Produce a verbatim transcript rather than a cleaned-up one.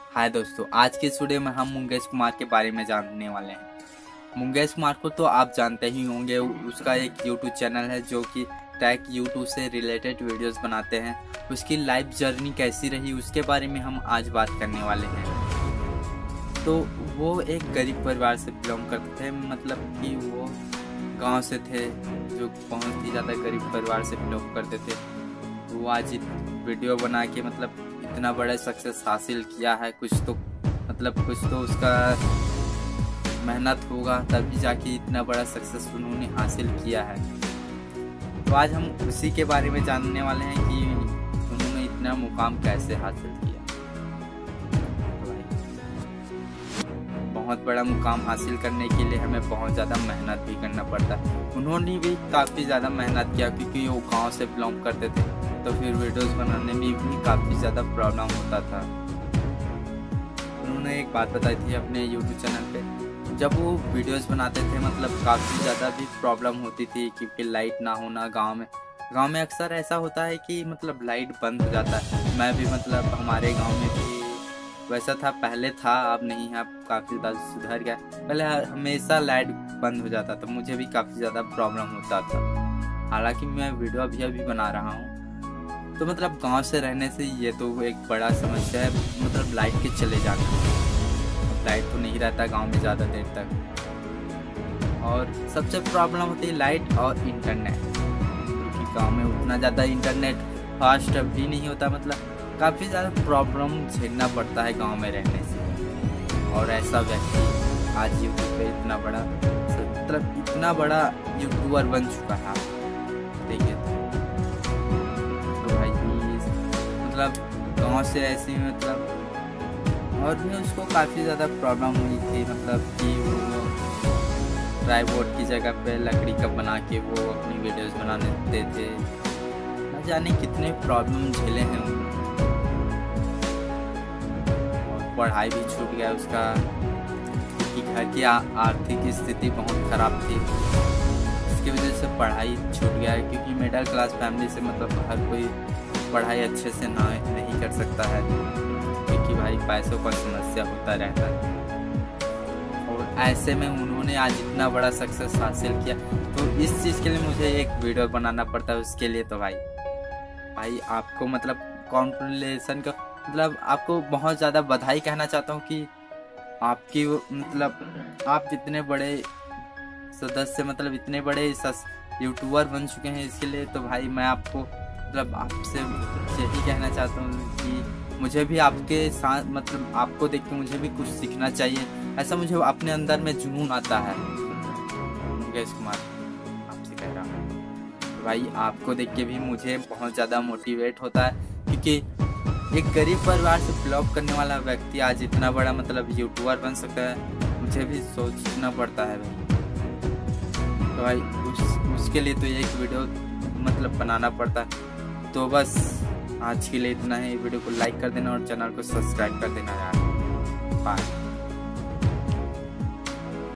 हाय दोस्तों, आज के इस वीडियो में हम मुंगेश कुमार के बारे में जानने वाले हैं। मुंगेश कुमार को तो आप जानते ही होंगे, उसका एक यूट्यूब चैनल है जो कि टैग यूट्यूब से रिलेटेड वीडियोस बनाते हैं। उसकी लाइफ जर्नी कैसी रही उसके बारे में हम आज बात करने वाले हैं। तो वो एक गरीब परिवार से बिलोंग करते थे, मतलब कि वो गांव से थे जो बहुत ही ज़्यादा गरीब परिवार से बिलोंग करते थे। वो आज वीडियो बना के मतलब इतना बड़ा सक्सेस हासिल किया है। कुछ तो मतलब कुछ तो उसका मेहनत होगा तभी जाके इतना बड़ा सक्सेस उन्होंने हासिल किया है। तो आज हम उसी के बारे में जानने वाले हैं कि उन्होंने इतना मुकाम कैसे हासिल किया। बहुत बड़ा मुकाम हासिल करने के लिए हमें बहुत ज़्यादा मेहनत भी करना पड़ता है। उन्होंने भी काफ़ी ज़्यादा मेहनत किया क्योंकि वो गांव से बिलोंग करते थे, तो फिर वीडियोस बनाने में भी काफ़ी ज़्यादा प्रॉब्लम होता था। उन्होंने एक बात बताई थी अपने यूट्यूब चैनल पे, जब वो वीडियोस बनाते थे मतलब काफ़ी ज़्यादा भी प्रॉब्लम होती थी क्योंकि लाइट ना होना। गांव में गांव में अक्सर ऐसा होता है कि मतलब लाइट बंद हो जाता है। मैं भी मतलब हमारे गाँव में भी वैसा था, पहले था, अब नहीं है, अब काफ़ी ज़्यादा सुधर गया। पहले हमेशा लाइट बंद हो जाता था, मुझे भी काफ़ी ज़्यादा प्रॉब्लम होता था। हालांकि मैं वीडियो अभी अभी बना रहा हूँ। तो मतलब गांव से रहने से ये तो एक बड़ा समस्या है, मतलब लाइट के चले जाना। लाइट तो नहीं रहता गांव में ज़्यादा देर तक, और सबसे प्रॉब्लम होती है लाइट और इंटरनेट, क्योंकि गाँव में उतना ज़्यादा इंटरनेट फास्ट भी नहीं होता। मतलब काफ़ी ज़्यादा प्रॉब्लम झेलना पड़ता है गांव में रहने से। और ऐसा व्यक्ति आज यूट्यूब पे इतना बड़ा मतलब इतना बड़ा यूट्यूबर बन चुका है, देखिए। तो भाई मतलब गांव से ऐसे मतलब और भी उसको काफ़ी ज़्यादा प्रॉब्लम हुई थी, मतलब कि वो ट्राइपॉड की जगह पे लकड़ी का बना के वो अपनी वीडियोस बनाने देते थे। न जाने कितने प्रॉब्लम झेले हैं। पढ़ाई भी छूट गया उसका क्योंकि घर की आर्थिक स्थिति बहुत ख़राब थी, इसकी वजह से पढ़ाई छूट गया है। क्योंकि मिडिल क्लास फैमिली से मतलब हर कोई पढ़ाई अच्छे से ना नहीं कर सकता है, क्योंकि भाई पैसों का समस्या होता रहता है। और ऐसे में उन्होंने आज इतना बड़ा सक्सेस हासिल किया, तो इस चीज़ के लिए मुझे एक वीडियो बनाना पड़ता है। उसके लिए तो भाई भाई आपको मतलब कॉन्ग्रेचुलेसन का मतलब आपको बहुत ज़्यादा बधाई कहना चाहता हूँ कि आपकी मतलब आप इतने बड़े सदस्य मतलब इतने बड़े यूट्यूबर बन चुके हैं। इसके लिए तो भाई मैं आपको मतलब आपसे यही कहना चाहता हूँ कि मुझे भी आपके साथ मतलब आपको देख के मुझे भी कुछ सीखना चाहिए। ऐसा मुझे अपने अंदर में जुनून आता है। मुंगेश कुमार आपसे कह रहा हूँ, तो भाई आपको देख के भी मुझे बहुत ज़्यादा मोटिवेट होता है, क्योंकि एक गरीब परिवार से बिलोंग करने वाला व्यक्ति आज इतना बड़ा मतलब यूट्यूबर बन सकता है, मुझे भी सोचना पड़ता है भाई। तो भाई उस उसके लिए तो एक वीडियो मतलब बनाना पड़ता है। तो बस आज के लिए इतना ही। वीडियो को लाइक कर देना और चैनल को सब्सक्राइब कर देना यार। बाय।